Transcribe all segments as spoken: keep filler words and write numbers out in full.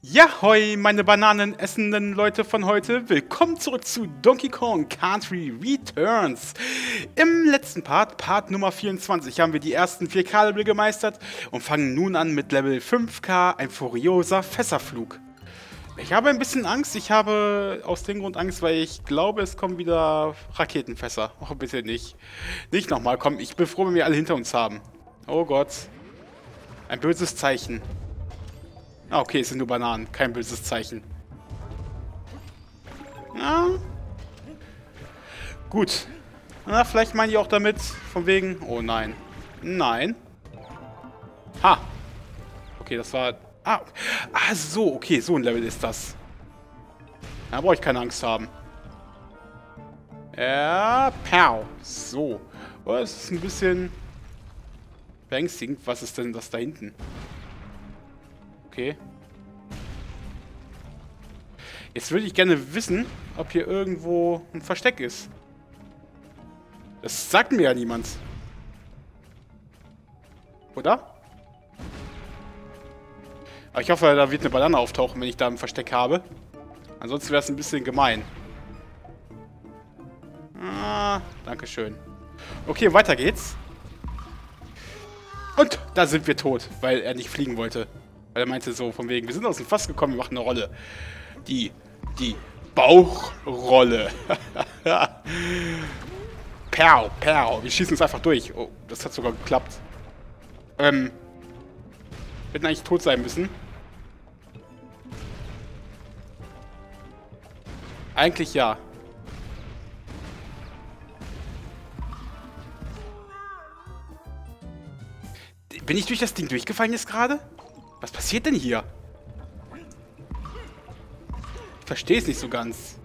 Ja, hoi, meine bananenessenden Leute von heute. Willkommen zurück zu Donkey Kong Country Returns. Im letzten Part, Part Nummer vierundzwanzig, haben wir die ersten vier K-Level gemeistert und fangen nun an mit Level fünf K, ein furioser Fässerflug. Ich habe ein bisschen Angst. Ich habe aus dem Grund Angst, weil ich glaube, es kommen wieder Raketenfässer. Oh, bitte nicht. Nicht nochmal, komm, ich bin froh, wenn wir alle hinter uns haben. Oh Gott. Ein böses Zeichen. Ah, okay, es sind nur Bananen. Kein böses Zeichen. Na. Gut. Na, vielleicht meinen die auch damit, von wegen... Oh nein. Nein. Ha. Okay, das war... Ah, ah so, okay, so ein Level ist das. Da brauche ich keine Angst haben. Ja, pow. So. Oh, es ist ein bisschen beängstigend. Was ist denn das da hinten? Okay. Jetzt würde ich gerne wissen, ob hier irgendwo ein Versteck ist. Das sagt mir ja niemand. Oder? Aber ich hoffe, da wird eine Banane auftauchen, wenn ich da ein Versteck habe. Ansonsten wäre es ein bisschen gemein. Ah, dankeschön. Okay, weiter geht's. Und da sind wir tot, weil er nicht fliegen wollte. Weil er meinte so, von wegen, wir sind aus dem Fass gekommen, wir machen eine Rolle. Die, die Bauchrolle. Perl, perl. Wir schießen uns einfach durch. Oh, das hat sogar geklappt. Ähm. Hätten eigentlich tot sein müssen. Eigentlich ja. Bin ich durch das Ding durchgefallen jetzt gerade? Was passiert denn hier? Ich verstehe es nicht so ganz.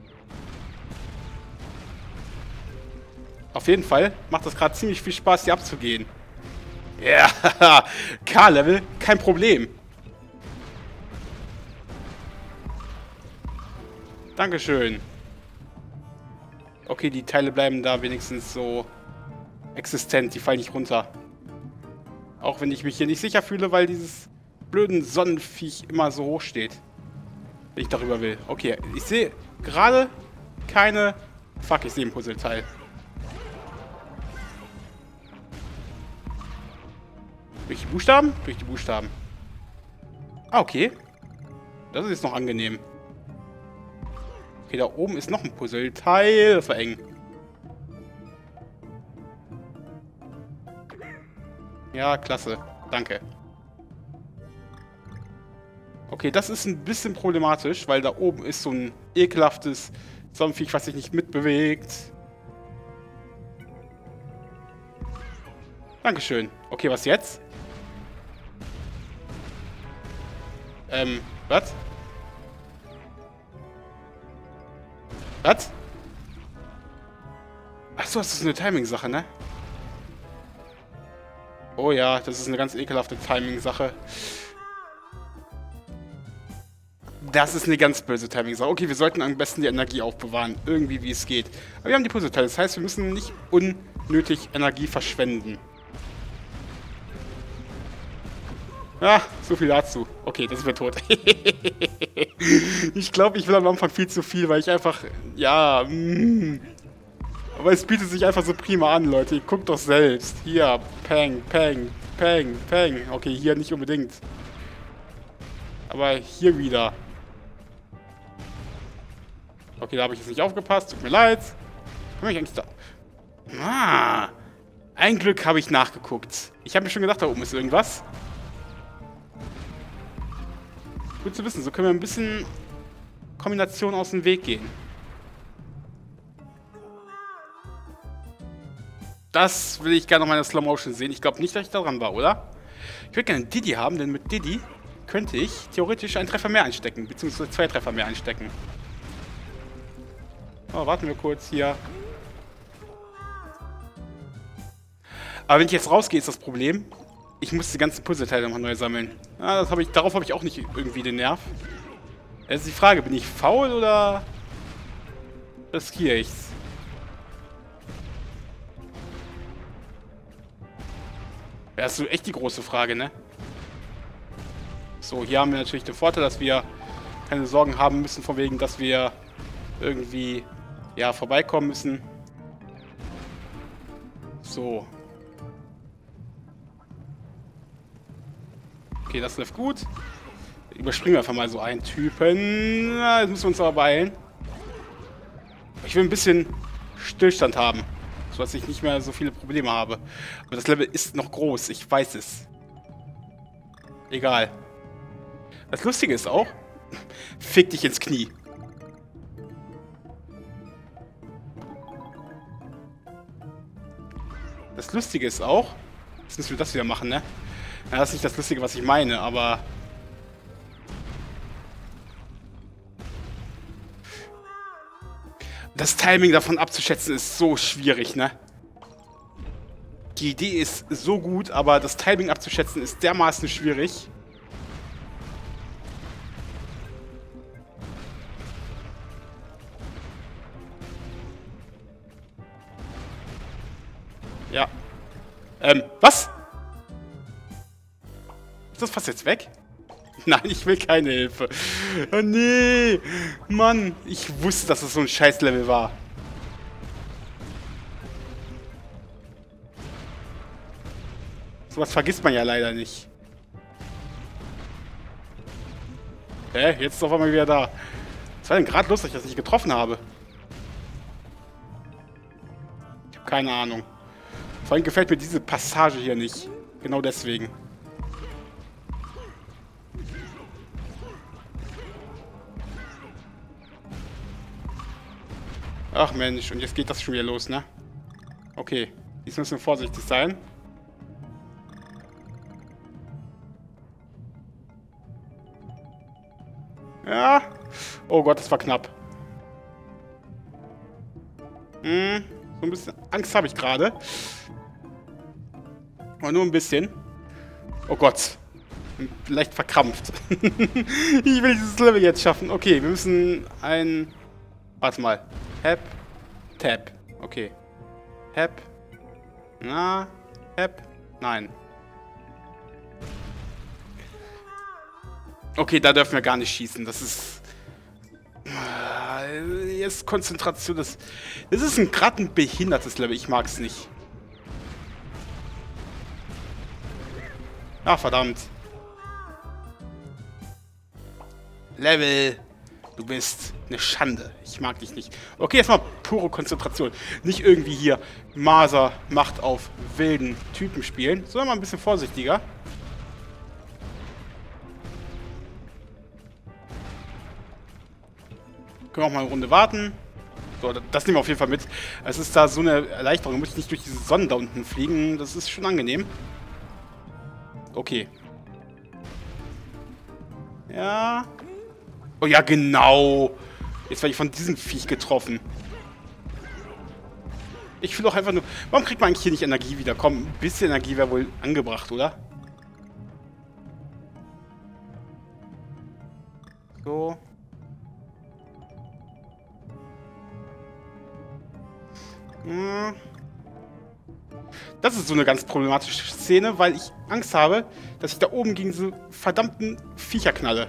Auf jeden Fall macht das gerade ziemlich viel Spaß, hier abzugehen. Ja, K-Level, kein Problem. Dankeschön. Okay, die Teile bleiben da wenigstens so existent, die fallen nicht runter. Auch wenn ich mich hier nicht sicher fühle, weil dieses blöden Sonnenviech immer so hoch steht. Wenn ich darüber will. Okay, ich sehe gerade keine... Fuck, ich sehe ein Puzzleteil. Durch die Buchstaben? Durch die Buchstaben. Ah, okay. Das ist jetzt noch angenehm. Okay, da oben ist noch ein Puzzleteil. Das war eng. Ja, klasse. Danke. Okay, das ist ein bisschen problematisch, weil da oben ist so ein ekelhaftes Sonnenviech, was sich nicht mitbewegt. Dankeschön. Okay, was jetzt? Ähm, was? Was? Achso, das ist eine Timing-Sache, ne? Oh ja, das ist eine ganz ekelhafte Timing-Sache. Das ist eine ganz böse Timing-Sache. Okay, wir sollten am besten die Energie aufbewahren. Irgendwie, wie es geht. Aber wir haben die Puzzleteile. Das heißt, wir müssen nicht unnötig Energie verschwenden. Ah, so viel dazu. Okay, das ist mir tot. Ich glaube, ich will am Anfang viel zu viel, weil ich einfach... Ja, mm. Aber es bietet sich einfach so prima an, Leute. Ihr guckt doch selbst. Hier, Peng, Peng, Peng, Peng. Okay, hier nicht unbedingt. Aber hier wieder. Okay, da habe ich jetzt nicht aufgepasst. Tut mir leid. Komm ich eigentlich da? Ah, ein Glück habe ich nachgeguckt. Ich habe mir schon gedacht, da oben ist irgendwas. Gut zu wissen. So können wir ein bisschen Kombination aus dem Weg gehen. Das will ich gerne noch mal in der Slow Motion sehen. Ich glaube nicht, dass ich da dran war, oder? Ich würde gerne einen Diddy haben, denn mit Diddy könnte ich theoretisch einen Treffer mehr einstecken, beziehungsweise zwei Treffer mehr einstecken. Oh, warten wir kurz hier. Aber wenn ich jetzt rausgehe, ist das Problem, ich muss die ganzen Puzzleteile nochmal neu sammeln. Ah, das hab ich, darauf habe ich auch nicht irgendwie den Nerv. Jetzt ist die Frage, bin ich faul oder riskiere ich's? Das ist so echt die große Frage, ne? So, hier haben wir natürlich den Vorteil, dass wir keine Sorgen haben müssen, von wegen, dass wir irgendwie, ja, vorbeikommen müssen. So. Okay, das läuft gut. Überspringen wir einfach mal so einen Typen. Na, jetzt müssen wir uns aber beeilen. Ich will ein bisschen Stillstand haben, sodass ich nicht mehr so viele Probleme habe. Aber das Level ist noch groß, ich weiß es. Egal. Das Lustige ist auch, fick dich ins Knie. Das Lustige ist auch, jetzt müssen wir das wieder machen, ne? Ja, das ist nicht das Lustige, was ich meine, aber... Das Timing davon abzuschätzen ist so schwierig, ne? Die Idee ist so gut, aber das Timing abzuschätzen ist dermaßen schwierig. Ja. Ähm, was? Ist das fast jetzt weg? Nein, ich will keine Hilfe. Oh nee. Mann, ich wusste, dass es so ein Scheißlevel war. Sowas vergisst man ja leider nicht. Hä? Jetzt ist auf einmal wieder da. Was war denn gerade lustig, dass ich das nicht getroffen habe? Ich habe keine Ahnung. Vor allem gefällt mir diese Passage hier nicht. Genau deswegen. Ach Mensch, und jetzt geht das schon wieder los, ne? Okay, jetzt müssen wir vorsichtig sein. Ja. Oh Gott, das war knapp. Hm, so ein bisschen Angst habe ich gerade. Aber nur ein bisschen. Oh Gott. Leicht verkrampft. Ich will dieses Level jetzt schaffen. Okay, wir müssen ein... Warte mal. Hep. Tap. Okay. Hep. Na. Hep. Nein. Okay, da dürfen wir gar nicht schießen. Das ist... Jetzt Konzentration. Das, das ist ein gerade ein behindertes Level. Ich mag es nicht. Ach, verdammt. Level. Du bist eine Schande. Ich mag dich nicht. Okay, erstmal pure Konzentration. Nicht irgendwie hier Maser Macht auf wilden Typen spielen, sondern mal ein bisschen vorsichtiger. Können wir auch mal eine Runde warten. So, das nehmen wir auf jeden Fall mit. Es ist da so eine Erleichterung. Da muss ich nicht durch diese Sonne da unten fliegen. Das ist schon angenehm. Okay. Ja. Oh ja, genau. Jetzt werde ich von diesem Viech getroffen. Ich will doch einfach nur... Warum kriegt man eigentlich hier nicht Energie wieder? Komm, ein bisschen Energie wäre wohl angebracht, oder? So. Hm. Das ist so eine ganz problematische Szene, weil ich Angst habe, dass ich da oben gegen diese verdammten Viecher knalle.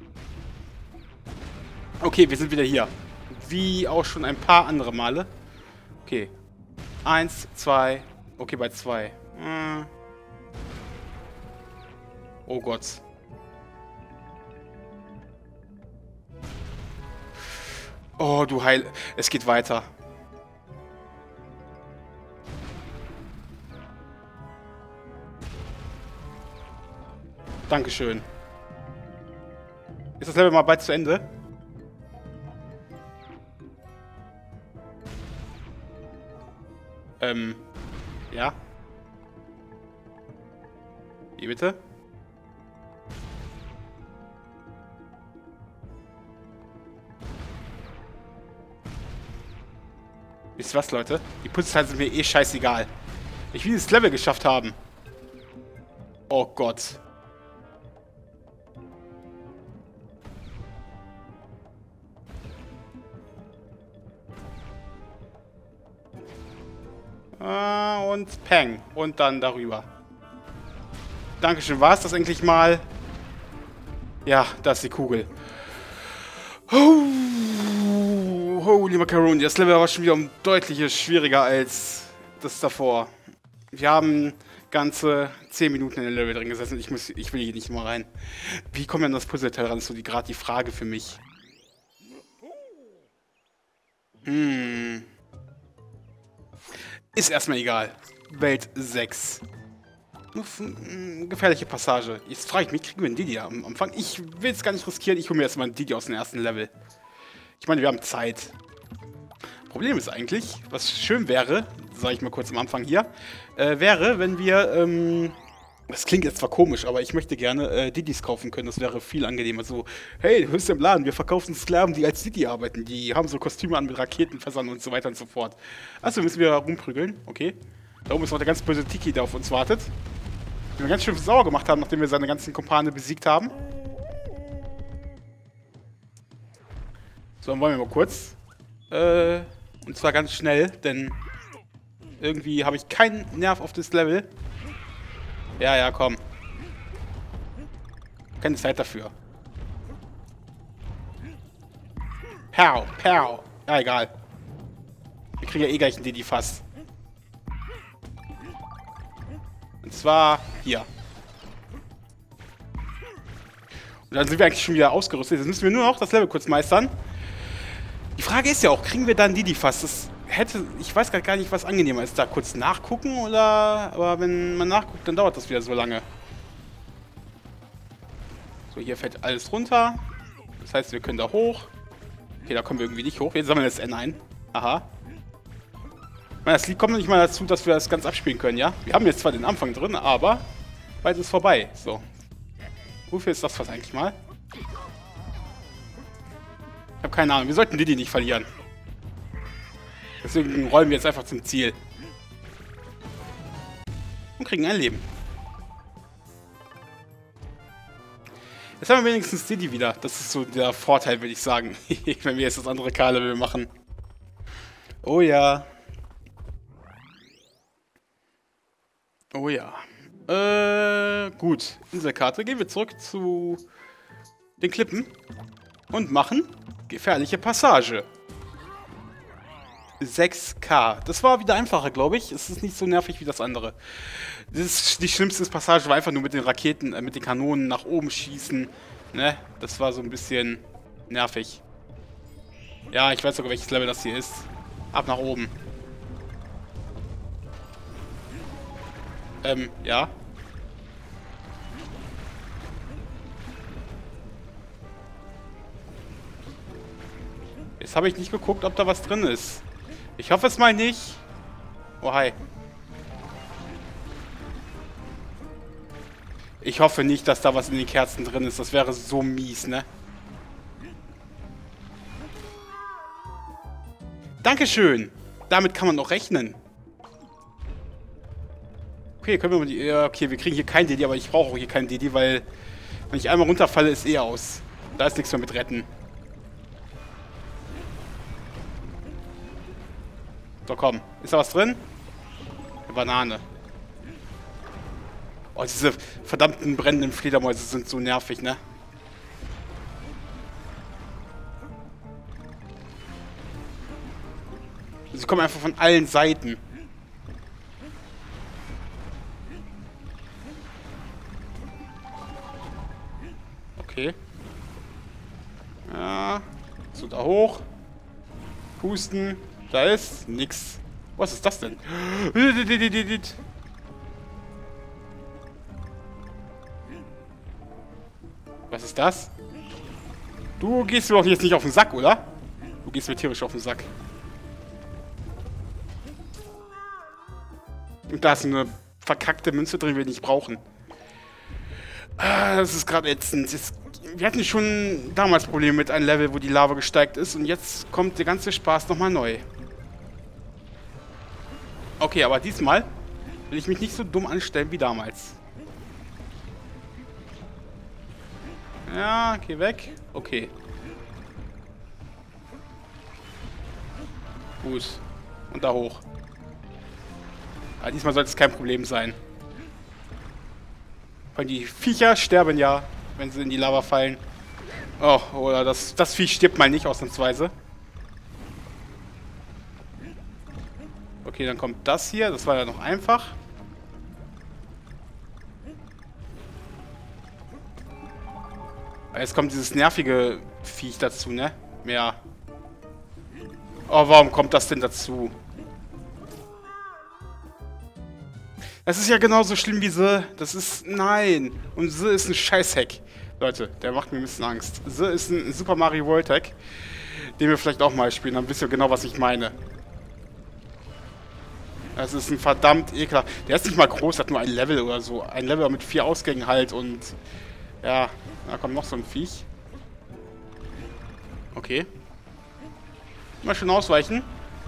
Okay, wir sind wieder hier. Wie auch schon ein paar andere Male. Okay. Eins, zwei. Okay, bei zwei. Hm. Oh Gott. Oh, du Heil... Es geht weiter. Dankeschön. Ist das Level mal bald zu Ende? Ähm, ja. Wie bitte? Wisst ihr was, Leute? Die Putzteile sind mir eh scheißegal. Ich will dieses Level geschafft haben. Oh Gott. Und Peng. Und dann darüber. Dankeschön. War es das endlich mal? Ja, da ist die Kugel. Oh, holy Macaroni, das Level war schon wieder um deutliches schwieriger als das davor. Wir haben ganze zehn Minuten in der Level drin gesessen. Ich, muss, ich will hier nicht mal rein. Wie kommen wir an das Puzzleteil ran? Das ist so die, gerade die Frage für mich. Hm. Ist erstmal egal. Welt sechs. Gefährliche Passage. Jetzt frage ich mich, kriegen wir einen Didi am Anfang? Ich will es gar nicht riskieren. Ich hole mir erstmal einen Didi aus dem ersten Level. Ich meine, wir haben Zeit. Problem ist eigentlich, was schön wäre, sage ich mal kurz am Anfang hier, äh, wäre, wenn wir, ähm, das klingt jetzt zwar komisch, aber ich möchte gerne äh, Didis kaufen können. Das wäre viel angenehmer. So, hey, du bist im Laden, wir verkaufen Sklaven, die als Didi arbeiten. Die haben so Kostüme an mit Raketenfässern und so weiter und so fort. Achso, müssen wir rumprügeln. Okay. Da oben ist noch der ganz böse Tiki, der auf uns wartet. Den wir ganz schön sauer gemacht haben, nachdem wir seine ganzen Kumpane besiegt haben. So, dann wollen wir mal kurz. Äh, und zwar ganz schnell, denn irgendwie habe ich keinen Nerv auf das Level. Ja, ja, komm. Keine Zeit dafür. Pow, pow. Ja, egal. Wir kriegen ja eh gleich einen Didi fast. Und zwar hier. Und dann sind wir eigentlich schon wieder ausgerüstet. Jetzt müssen wir nur noch das Level kurz meistern. Die Frage ist ja auch, kriegen wir dann Didi fast? Das hätte, ich weiß gar nicht, was angenehmer ist. Da kurz nachgucken oder... Aber wenn man nachguckt, dann dauert das wieder so lange. So, hier fällt alles runter. Das heißt, wir können da hoch. Okay, da kommen wir irgendwie nicht hoch. Wir sammeln das N ein. Aha. Das Lied kommt noch nicht mal dazu, dass wir das ganz abspielen können, ja? Wir haben jetzt zwar den Anfang drin, aber bald ist vorbei. So. Wofür ist das was eigentlich mal? Ich habe keine Ahnung. Wir sollten Didi nicht verlieren. Deswegen rollen wir jetzt einfach zum Ziel. Und kriegen ein Leben. Jetzt haben wir wenigstens Didi wieder. Das ist so der Vorteil, würde ich sagen. Wenn wir jetzt das andere K-Level machen. Oh ja. Oh ja. Äh, gut. Inselkarte. Gehen wir zurück zu den Klippen. Und machen gefährliche Passage. sechs K. Das war wieder einfacher, glaube ich. Es ist nicht so nervig wie das andere. Das ist die schlimmste Passage war einfach nur mit den Raketen, äh, mit den Kanonen nach oben schießen. Ne? Das war so ein bisschen nervig. Ja, ich weiß sogar, welches Level das hier ist. Ab nach oben. Ähm, ja. Jetzt habe ich nicht geguckt, ob da was drin ist. Ich hoffe es mal nicht. Oh, hi. Ich hoffe nicht, dass da was in den Kerzen drin ist. Das wäre so mies, ne? Dankeschön. Damit kann man noch rechnen. Okay, können wir mal die... Okay, wir kriegen hier kein Didi, aber ich brauche auch hier kein Didi, weil... Wenn ich einmal runterfalle, ist eh aus. Da ist nichts mehr mit retten. So, komm. Ist da was drin? Eine Banane. Oh, diese verdammten brennenden Fledermäuse sind so nervig, ne? Sie kommen einfach von allen Seiten. Okay. Ja. So, da hoch. Pusten. Da ist nix. Was ist das denn? Was ist das? Du gehst mir doch jetzt nicht auf den Sack, oder? Du gehst mir tierisch auf den Sack. Und da ist eine verkackte Münze drin, die wir nicht brauchen. Ah, das ist gerade ätzend. Jetzt, wir hatten schon damals Probleme mit einem Level, wo die Lava gesteigt ist. Und jetzt kommt der ganze Spaß nochmal neu. Okay, aber diesmal will ich mich nicht so dumm anstellen wie damals. Ja, geh weg. Okay. Gut. Und da hoch. Aber diesmal sollte es kein Problem sein. Weil die Viecher sterben ja, wenn sie in die Lava fallen. Oh, oder das, das Vieh stirbt mal nicht ausnahmsweise. Okay, dann kommt das hier. Das war ja noch einfach. Jetzt kommt dieses nervige Viech dazu, ne? Ja. Oh, warum kommt das denn dazu? Das ist ja genauso schlimm wie The. Das ist... Nein. Und The ist ein Scheißhack. Leute, der macht mir ein bisschen Angst. The ist ein Super Mario World Hack, den wir vielleicht auch mal spielen. Dann wisst ihr genau, was ich meine. Das ist ein verdammt ekelhaft. Der ist nicht mal groß, hat nur ein Level oder so. Ein Level mit vier Ausgängen halt und... Ja, da kommt noch so ein Viech. Okay. Mal schön ausweichen.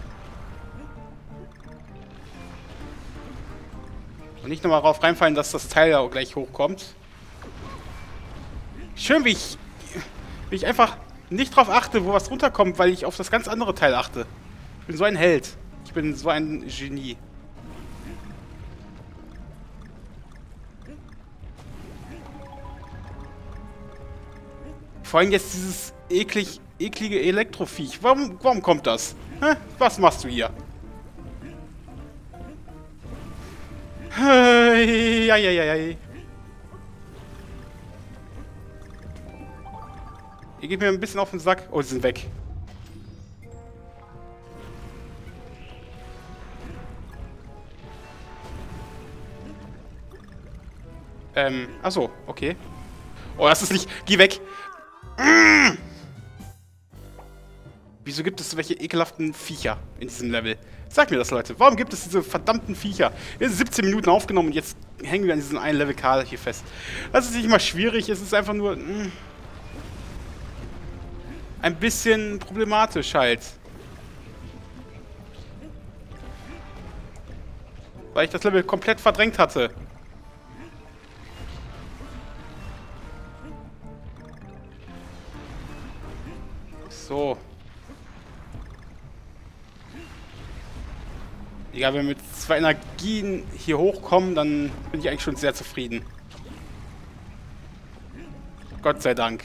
Und nicht nochmal drauf reinfallen, dass das Teil ja gleich hochkommt. Schön, wie ich, wie ich einfach nicht drauf achte, wo was runterkommt, weil ich auf das ganz andere Teil achte. Ich bin so ein Held. Ich bin so ein Genie. Vor allem jetzt dieses eklig, eklige Elektroviech. Warum, warum kommt das? Hä? Was machst du hier? Hey, ja, ja, ja, ja. Ihr geht mir ein bisschen auf den Sack. Oh, sie sind weg. Ähm, achso, okay. Oh, das ist nicht... Geh weg! Mm! Wieso gibt es welche ekelhaften Viecher in diesem Level? Sag mir das, Leute. Warum gibt es diese verdammten Viecher? Wir sind siebzehn Minuten aufgenommen und jetzt hängen wir an diesem einen Level K hier fest. Das ist nicht mal schwierig, es ist einfach nur... Mm, ein bisschen problematisch halt. Weil ich das Level komplett verdrängt hatte. So. Egal, wenn wir mit zwei Energien hier hochkommen, dann bin ich eigentlich schon sehr zufrieden. Gott sei Dank.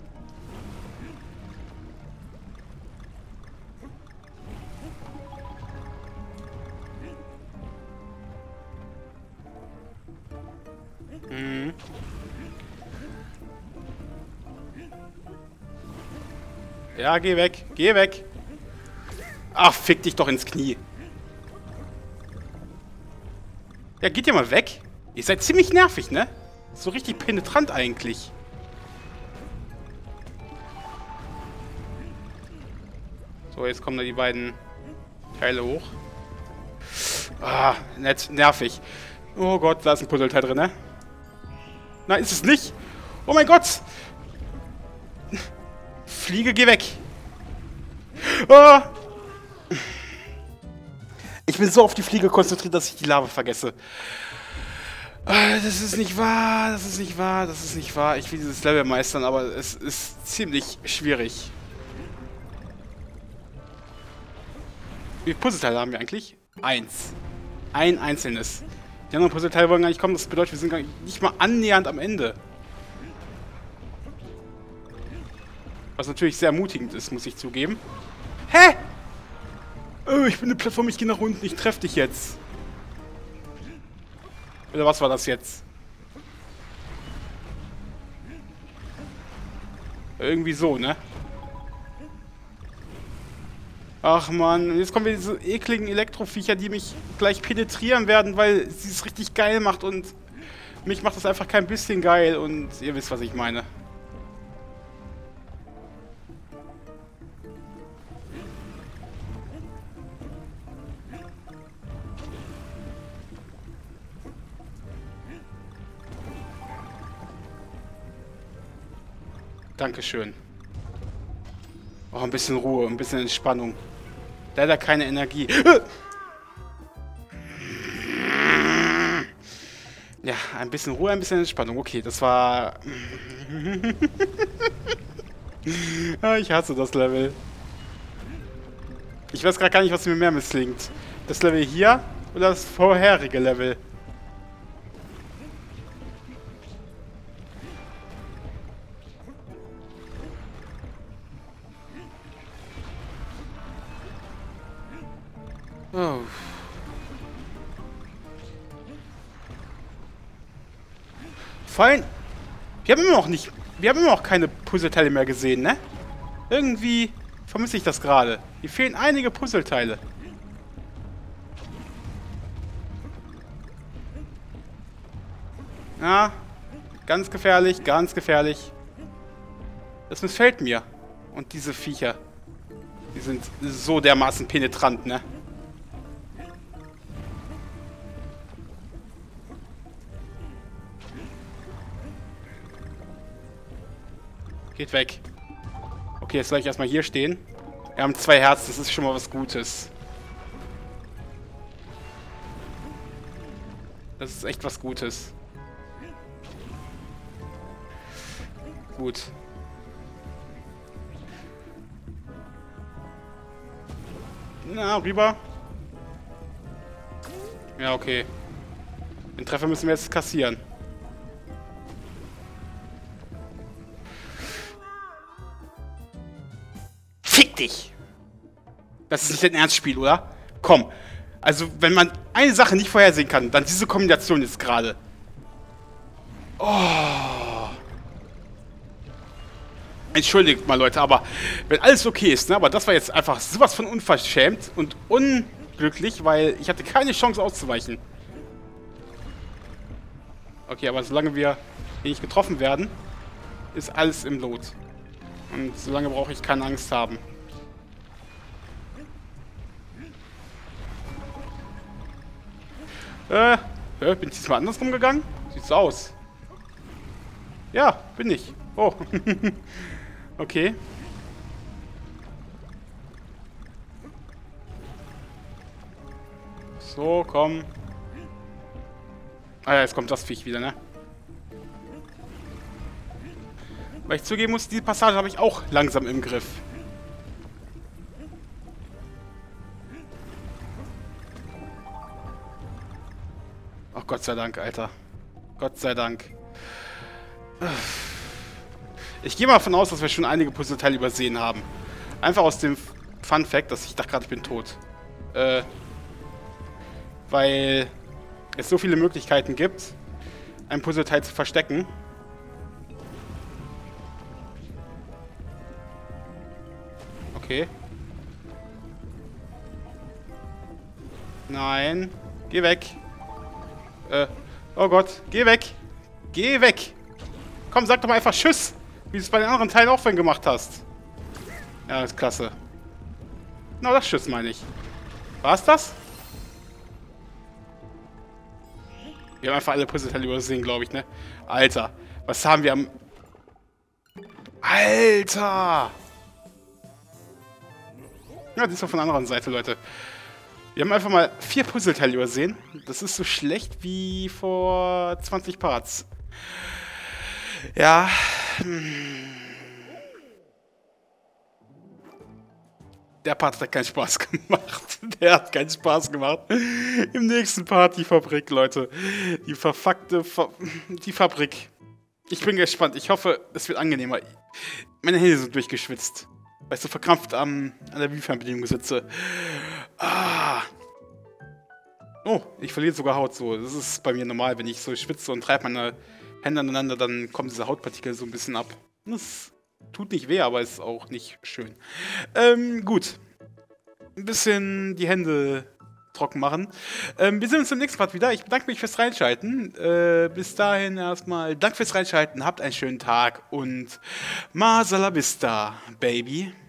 Mhm. Ja, geh weg. Geh weg. Ach, fick dich doch ins Knie. Ja, geht ihr mal weg. Ihr seid ziemlich nervig, ne? So richtig penetrant eigentlich. So, jetzt kommen da die beiden Teile hoch. Ah, nett, nervig. Oh Gott, da ist ein Puzzleteil drin, ne? Nein, ist es nicht. Oh mein Gott. Fliege, geh weg. Oh. Ich bin so auf die Fliege konzentriert, dass ich die Lava vergesse. Das ist nicht wahr, das ist nicht wahr, das ist nicht wahr. Ich will dieses Level meistern, aber es ist ziemlich schwierig. Wie viele Puzzleteile haben wir eigentlich? Eins. Ein einzelnes. Die anderen Puzzleteile wollen gar nicht kommen, das bedeutet, wir sind gar nicht mal annähernd am Ende. Was natürlich sehr ermutigend ist, muss ich zugeben. Hä? Oh, ich bin eine Plattform, ich gehe nach unten, ich treffe dich jetzt. Oder was war das jetzt? Irgendwie so, ne? Ach man, jetzt kommen wir diese ekligen Elektroviecher, die mich gleich penetrieren werden, weil sie es richtig geil macht und mich macht das einfach kein bisschen geil und ihr wisst, was ich meine. Dankeschön. Oh, ein bisschen Ruhe, ein bisschen Entspannung. Leider keine Energie. Ja, ein bisschen Ruhe, ein bisschen Entspannung. Okay, das war... Ich hasse das Level. Ich weiß gerade gar nicht, was mir mehr misslingt. Das Level hier oder das vorherige Level? Oh. Vor allem, wir haben immer noch nicht, wir haben immer noch keine Puzzleteile mehr gesehen, ne? Irgendwie vermisse ich das gerade. Hier fehlen einige Puzzleteile. Ja, ganz gefährlich, ganz gefährlich. Das missfällt mir. Und diese Viecher, die sind so dermaßen penetrant, ne? Geht weg. Okay, jetzt soll ich erstmal hier stehen. Wir haben zwei Herzen, das ist schon mal was Gutes. Das ist echt was Gutes. Gut. Na, rüber. Ja, okay. Den Treffer müssen wir jetzt kassieren. Fick dich! Das ist nicht dein Ernstspiel, oder? Komm. Also, wenn man eine Sache nicht vorhersehen kann, dann diese Kombination jetzt gerade. Oh. Entschuldigt mal, Leute, aber wenn alles okay ist, ne? Aber das war jetzt einfach sowas von unverschämt und unglücklich, weil ich hatte keine Chance auszuweichen. Okay, aber solange wir hier nicht getroffen werden, ist alles im Lot. Und solange brauche ich keine Angst haben. Äh, bin ich diesmal andersrum gegangen? Sieht so aus. Ja, bin ich. Oh. Okay. So, komm. Ah ja, jetzt kommt das Viech wieder, ne? Weil ich zugeben muss, diese Passage habe ich auch langsam im Griff. Ach, Gott sei Dank, Alter. Gott sei Dank. Ich gehe mal davon aus, dass wir schon einige Puzzleteile übersehen haben. Einfach aus dem Fun Fact, dass ich dachte gerade, ich bin tot. Äh, weil es so viele Möglichkeiten gibt, ein Puzzleteil zu verstecken. Okay. Nein. Geh weg. Äh, oh Gott. Geh weg. Geh weg. Komm, sag doch mal einfach Tschüss. Wie du es bei den anderen Teilen auch vorhin gemacht hast. Ja, ist klasse. Na, das Tschüss meine ich. War's das? Wir haben einfach alle Puzzleteile übersehen, glaube ich, ne? Alter, was haben wir am... Alter! Ja, das ist doch von der anderen Seite, Leute. Wir haben einfach mal vier Puzzleteile übersehen. Das ist so schlecht wie vor zwanzig Parts. Ja. Der Part hat keinen Spaß gemacht. Der hat keinen Spaß gemacht. Im nächsten Part die Fabrik, Leute. Die verfuckte Fa die Fabrik. Ich bin gespannt. Ich hoffe, es wird angenehmer. Meine Hände sind durchgeschwitzt. Weil ich so verkrampft am, an der Wii-Fernbedienung sitze. Ah. Oh, ich verliere sogar Haut so. Das ist bei mir normal, wenn ich so schwitze und treibe meine Hände aneinander, dann kommen diese Hautpartikel so ein bisschen ab. Das tut nicht weh, aber ist auch nicht schön. Ähm, gut. Ein bisschen die Hände trocken machen. Ähm, wir sehen uns im nächsten Part wieder. Ich bedanke mich fürs Reinschalten. Äh, bis dahin erstmal danke fürs Reinschalten. Habt einen schönen Tag und Masala Vista, Baby.